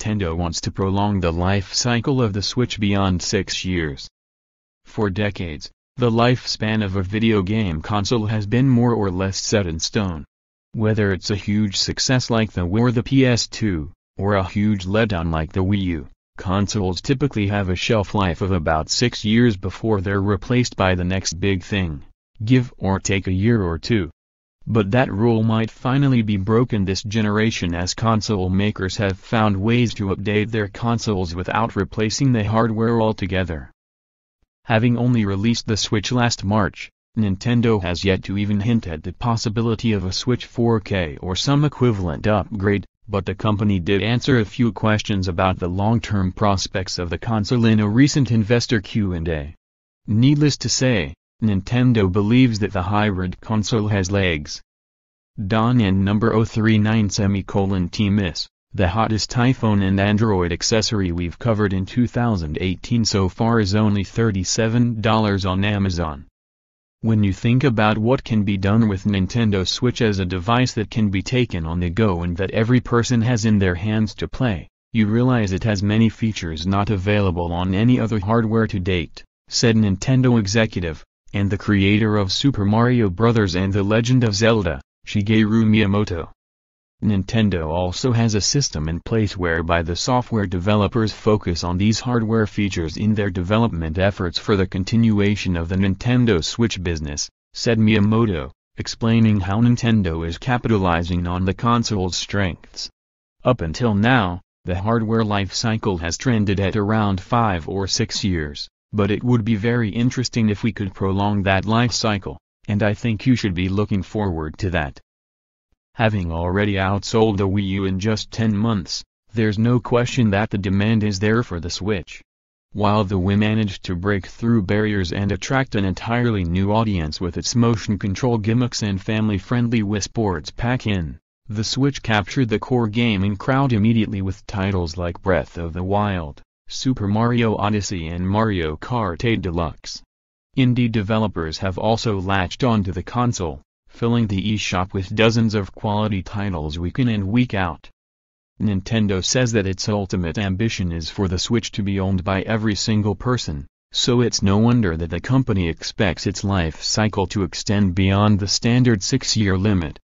Nintendo wants to prolong the life cycle of the Switch beyond 6 years. For decades, the lifespan of a video game console has been more or less set in stone. Whether it's a huge success like the Wii or the PS2, or a huge letdown like the Wii U, consoles typically have a shelf life of about 6 years before they're replaced by the next big thing, give or take a year or two. But that rule might finally be broken this generation as console makers have found ways to update their consoles without replacing the hardware altogether. Having only released the Switch last March, Nintendo has yet to even hint at the possibility of a Switch 4K or some equivalent upgrade, but the company did answer a few questions about the long-term prospects of the console in a recent investor Q&A. Needless to say, Nintendo believes that the hybrid console has legs. Don and number 039-T-Miss, the hottest iPhone and Android accessory we've covered in 2018 so far is only $37 on Amazon. When you think about what can be done with Nintendo Switch as a device that can be taken on the go and that every person has in their hands to play, you realize it has many features not available on any other hardware to date, said Nintendo executive, and the creator of Super Mario Bros. And The Legend of Zelda, Shigeru Miyamoto. Nintendo also has a system in place whereby the software developers focus on these hardware features in their development efforts for the continuation of the Nintendo Switch business, said Miyamoto, explaining how Nintendo is capitalizing on the console's strengths. Up until now, the hardware life cycle has trended at around 5 or 6 years. But it would be very interesting if we could prolong that life cycle, and I think you should be looking forward to that. Having already outsold the Wii U in just 10 months, there's no question that the demand is there for the Switch. While the Wii managed to break through barriers and attract an entirely new audience with its motion control gimmicks and family-friendly Wii Sports pack-in, the Switch captured the core gaming crowd immediately with titles like Breath of the Wild, Super Mario Odyssey and Mario Kart 8 Deluxe. Indie developers have also latched onto the console, filling the eShop with dozens of quality titles week in and week out. Nintendo says that its ultimate ambition is for the Switch to be owned by every single person, so it's no wonder that the company expects its life cycle to extend beyond the standard 6-year limit.